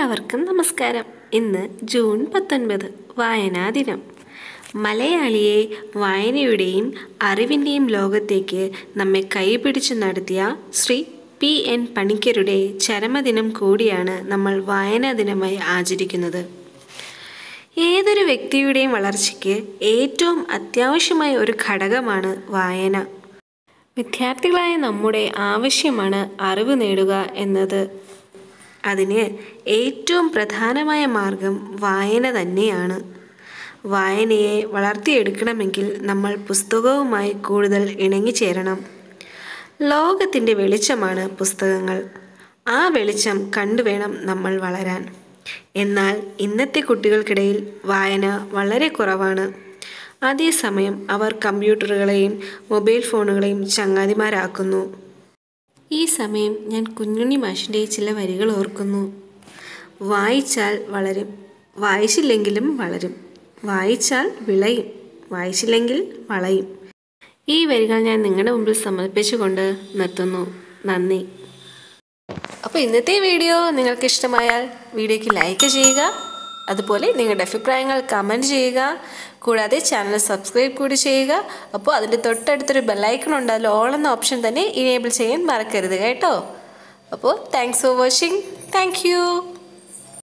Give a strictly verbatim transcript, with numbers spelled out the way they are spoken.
എല്ലാവർക്കും നമസ്കാരം. ഇന്ന് ജൂൺ പത്തൊൻപത്, വായനാ ദിനം. മലയാളിയെ വായനയുടെയും അറിവിൻ്റെയും ലോകത്തേക്ക് നമ്മെ കൈപിടിച്ചു നടത്തിയ ശ്രീ പി എൻ പണിക്കരുടെ ചരമദിനം കൂടിയാണ് നമ്മൾ വായനാ ദിനമായി ആചരിക്കുന്നത്. ഏതൊരു വ്യക്തിയുടെയും വളർച്ചയ്ക്ക് ഏറ്റവും അത്യാവശ്യമായ ഒരു ഘടകമാണ് വായന. വിദ്യാർത്ഥികളായ നമ്മുടെ ആവശ്യമാണ് അറിവ് നേടുക എന്നത്. അതിന് ഏറ്റവും പ്രധാനമായ മാർഗം വായന തന്നെയാണ്. വായനയെ വളർത്തിയെടുക്കണമെങ്കിൽ നമ്മൾ പുസ്തകവുമായി കൂടുതൽ ഇണങ്ങിച്ചേരണം. ലോകത്തിൻ്റെ വെളിച്ചമാണ് പുസ്തകങ്ങൾ. ആ വെളിച്ചം കണ്ടുവേണം നമ്മൾ വളരാൻ. എന്നാൽ ഇന്നത്തെ കുട്ടികൾക്കിടയിൽ വായന വളരെ കുറവാണ്. അതേസമയം അവർ കമ്പ്യൂട്ടറുകളെയും മൊബൈൽ ഫോണുകളെയും ചങ്ങാതിമാരാക്കുന്നു. ഈ സമയം ഞാൻ കുഞ്ഞുണ്ണി മാഷിൻ്റെ ചില വരികൾ ഓർക്കുന്നു. വായിച്ചാൽ വളരും, വായിച്ചില്ലെങ്കിലും വളരും. വായിച്ചാൽ വിളയും, വായിച്ചില്ലെങ്കിൽ വളയും. ഈ വരികൾ ഞാൻ നിങ്ങളുടെ മുമ്പിൽ സമർപ്പിച്ചുകൊണ്ട് നിർത്തുന്നു. നന്ദി. അപ്പോൾ ഇന്നത്തെ വീഡിയോ നിങ്ങൾക്ക് ഇഷ്ടമായാൽ വീഡിയോയ്ക്ക് ലൈക്ക് ചെയ്യുക. അതുപോലെ നിങ്ങളുടെ അഭിപ്രായങ്ങൾ കമൻറ്റ് ചെയ്യുക. കൂടാതെ ചാനൽ സബ്സ്ക്രൈബ് കൂടി ചെയ്യുക. അപ്പോൾ അതിൻ്റെ തൊട്ടടുത്തൊരു ബെല്ലൈക്കൺ ഉണ്ട്. അതിൽ ഓൾ എന്ന ഓപ്ഷൻ തന്നെ ഇനേബിൾ ചെയ്യാൻ മറക്കരുത് കേട്ടോ. അപ്പോൾ thanks for watching. Thank U.